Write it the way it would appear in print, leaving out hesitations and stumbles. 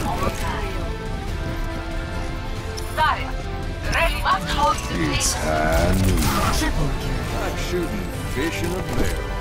It's high noon. Like shooting fish in a barrel.